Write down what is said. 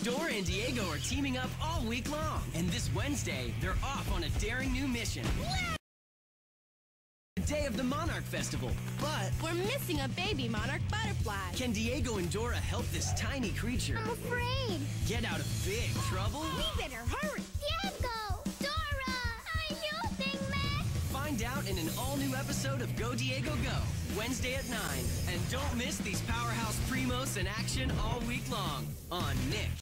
Dora and Diego are teaming up all week long. And this Wednesday, they're off on a daring new mission. The day of the Monarch Festival. But we're missing a baby monarch butterfly. can Diego and Dora help this tiny creature I'm afraid. get out of big trouble? We better hurry. Diego! Dora! I knew thing, man! Find out in an all-new episode of Go Diego Go, Wednesday at 9. And don't miss these powerhouse primos in action all week long on Nick.